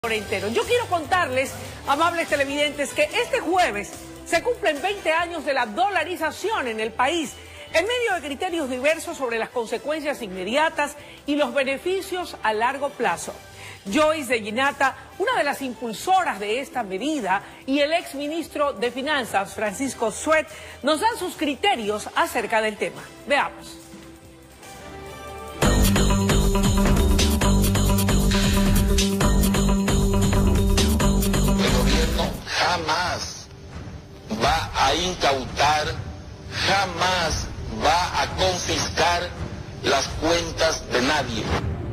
Entero. Yo quiero contarles, amables televidentes, que este jueves se cumplen 20 años de la dolarización en el país, en medio de criterios diversos sobre las consecuencias inmediatas y los beneficios a largo plazo. Joyce de Ginata, una de las impulsoras de esta medida, y el exministro de Finanzas, Francisco Suet, nos dan sus criterios acerca del tema. Veamos. Jamás va a incautar, jamás va a confiscar las cuentas de nadie.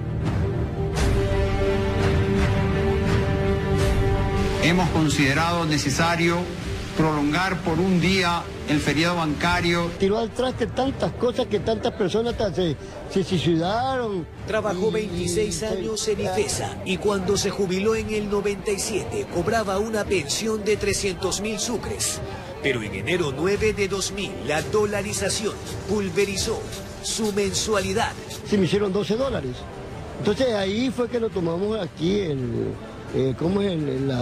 Hemos considerado necesario prolongar por un día el feriado bancario. Tiró al traste tantas cosas que tantas personas se suicidaron. Trabajó 26 años en IFESA y cuando se jubiló en el 97 cobraba una pensión de 300.000 sucres. Pero en enero 9 de 2000 la dolarización pulverizó su mensualidad. Se me hicieron $12. Entonces ahí fue que lo tomamos aquí, ¿cómo es?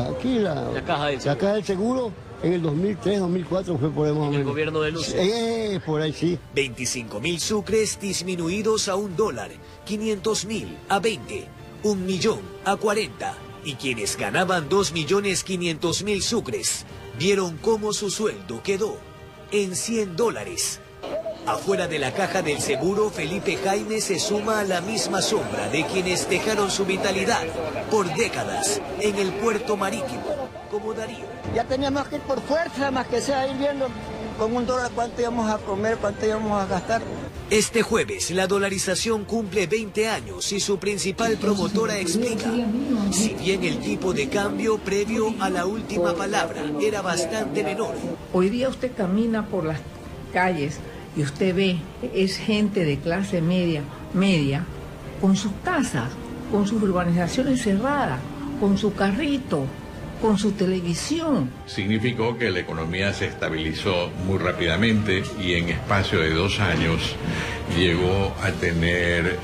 La caja del seguro. En el 2003, 2004 fue por ahí más o menos. ¿El gobierno de Luces? Por ahí sí. 25.000 sucres disminuidos a $1, 500.000 a 20, 1.000.000 a 40. Y quienes ganaban 2.500.000 sucres vieron cómo su sueldo quedó en $100. Afuera de la caja del seguro, Felipe Jaime se suma a la misma sombra de quienes dejaron su vitalidad por décadas en el puerto marítimo, como Darío. Ya teníamos que ir por fuerza, más que sea ir viendo con $1 cuánto íbamos a comer, cuánto íbamos a gastar. Este jueves la dolarización cumple 20 años y su principal promotora explica, si bien el tipo de cambio previo a la última palabra era bastante menor. Hoy día usted camina por las calles y usted ve, es gente de clase media, con sus casas, con sus urbanizaciones cerradas, con su carrito, con su televisión. Significó que la economía se estabilizó muy rápidamente y en espacio de 2 años llegó a tener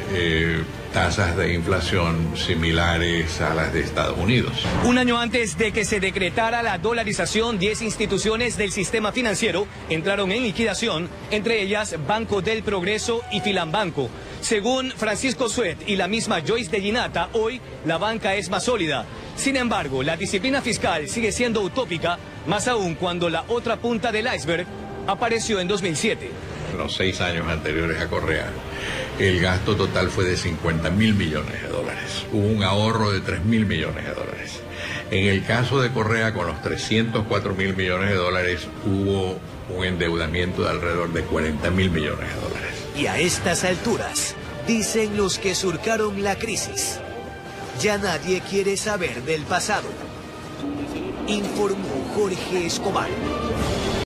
tasas de inflación similares a las de Estados Unidos. Un año antes de que se decretara la dolarización, 10 instituciones del sistema financiero entraron en liquidación, entre ellas Banco del Progreso y Filambanco. Según Francisco Suet y la misma Joyce de Ginata, hoy la banca es más sólida. Sin embargo, la disciplina fiscal sigue siendo utópica, más aún cuando la otra punta del iceberg apareció en 2007. En los 6 años anteriores a Correa, el gasto total fue de $50.000 millones. Hubo un ahorro de $3.000 millones. En el caso de Correa, con los $304.000 millones, hubo un endeudamiento de alrededor de $40.000 millones. Y a estas alturas, dicen los que surcaron la crisis, ya nadie quiere saber del pasado. Informó Jorge Escobar.